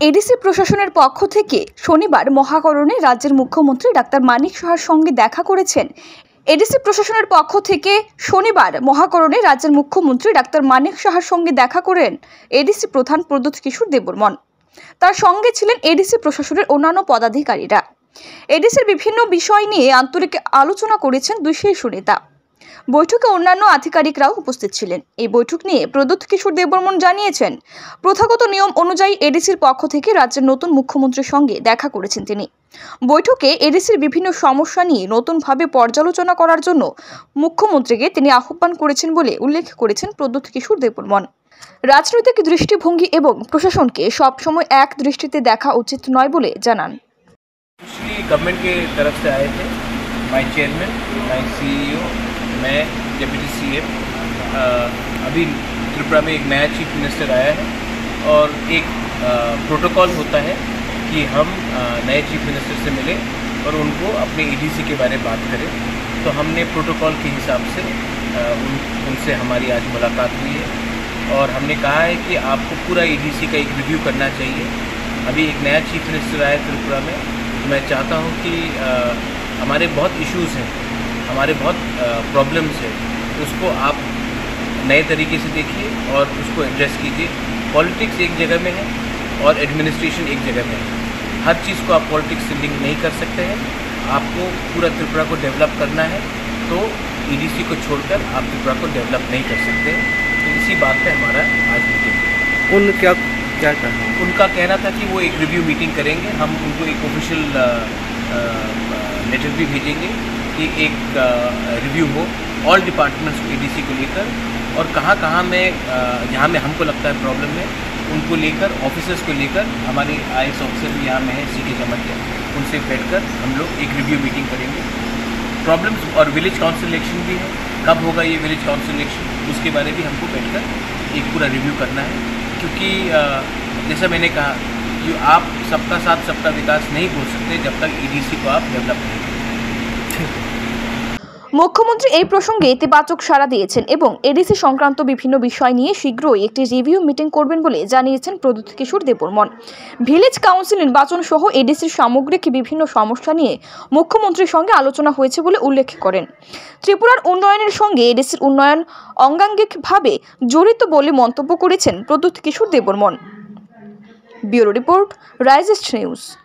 ADC প্রশাসনের পক্ষ থেকে শনিবার মহাকরণে রাজ্যের মুখ্যমন্ত্রী ডাক্তার মানিক সাহার সঙ্গে দেখা করেছেন। এডিসি প্রশাসনের পক্ষ থেকে শনিবার মহাকরণে রাজ্যের মুখ্যমন্ত্রী ডাক্তার মানিক সাহার সঙ্গে দেখা করেন এডিসি প্রধান প্রদ্যোৎ কিশোর দেববর্মন। তার সঙ্গে ছিলেন এডিসি প্রশাসনের অন্যান্য পদাধিকারীরা। এডিসির বিভিন্ন বিষয় নিয়ে আন্তরিক আলোচনা করেছেন দুই শীর্ষ নেতা। বৈঠকে অন্যান্য আধিকারিকরাও উপস্থিত ছিলেন। এই বৈঠক নিয়ে প্রদ্যোৎ কিশোর দেববর্মন জানিয়েছেন, প্রথাগত নিয়ম অনুযায়ী এডিসির পক্ষ থেকে রাজ্যের নতুন মুখ্যমন্ত্রীর সঙ্গে দেখা করেছেন তিনি। বৈঠকে এডিসির বিভিন্ন সমস্যা নিয়ে নতুনভাবে পর্যালোচনা করার জন্য মুখ্যমন্ত্রীকে তিনি আহ্বান করেছেন বলে উল্লেখ করেছেন প্রদ্যোৎ কিশোর দেববর্মন। রাজনৈতিক দৃষ্টিভঙ্গি এবং প্রশাসনকে সবসময় এক দৃষ্টিতে দেখা উচিত নয় বলে জানান। गवर्नमेंट के तरफ से आए थे माय चेयरमैन, माय सीईओ, मैं डिप्टी सीएम। अभी त्रिपुरा में एक नया चीफ मिनिस्टर आया है और एक प्रोटोकॉल होता है कि हम नए चीफ मिनिस्टर से मिलें और उनको अपने एडीसी के बारे में बात करें। तो हमने प्रोटोकॉल के हिसाब से उनसे हमारी आज मुलाकात हुई है और हमने कहा है कि आपको पूरा एडीसी का एक रिव्यू करना चाहिए। अभी एक नया चीफ मिनिस्टर आया त्रिपुरा में, तो मैं चाहता हूँ कि हमारे बहुत इश्यूज़ हैं, हमारे बहुत प्रॉब्लम्स हैं, उसको आप नए तरीके से देखिए और उसको एड्रेस कीजिए। पॉलिटिक्स एक जगह में है और एडमिनिस्ट्रेशन एक जगह में है। हर चीज़ को आप पॉलिटिक्स से लिंक नहीं कर सकते हैं। आपको पूरा त्रिपुरा को डेवलप करना है तो ईडीसी को छोड़कर आप त्रिपुरा को डेवलप नहीं कर सकते। तो इसी बात पे हमारा आज मीटिंग है। उनका कहना था कि वो एक रिव्यू मीटिंग करेंगे। हम उनको एक ऑफिशियल लेटर भी भेजेंगे कि एक रिव्यू हो ऑल डिपार्टमेंट्स को एडीसी को लेकर, और कहाँ कहाँ में जहाँ में हमको लगता है प्रॉब्लम है उनको लेकर, ऑफिसर्स को लेकर, हमारे आईएएस ऑफिसर भी यहाँ में है सीके चमटिया, उनसे बैठकर हम लोग एक रिव्यू मीटिंग करेंगे। प्रॉब्लम्स और विलेज काउंसिल इलेक्शन भी है, कब होगा ये विलेज काउंसिल इलेक्शन, उसके बारे में हमको बैठकर एक पूरा रिव्यू करना है। क्योंकि जैसा मैंने कहा कि आप सबका साथ सबका विकास नहीं बोल सकते जब तक ईडीसी को आप डेवलप नहीं करें। মুখ্যমন্ত্রী এই প্রসঙ্গে ইতিবাচক সাড়া দিয়েছেন এবং এডিসি সংক্রান্ত বিভিন্ন বিষয় নিয়ে শীঘ্রই একটি রিভিউ মিটিং করবেন বলে জানিয়েছেন প্রদ্যোৎ কিশোর দেববর্মন। ভিলেজ কাউন্সিল নির্বাচন সহ এডিসির সামগ্রিক বিভিন্ন সমস্যা নিয়ে মুখ্যমন্ত্রীর সঙ্গে আলোচনা হয়েছে বলে উল্লেখ করেন। ত্রিপুরার উন্নয়নের সঙ্গে এডিসির উন্নয়ন অঙ্গাঙ্গিকভাবে জড়িত বলে মন্তব্য করেছেন প্রদ্যোৎ কিশোর দেববর্মন। ব্যুরো রিপোর্ট, রাইজেস্ট নিউজ।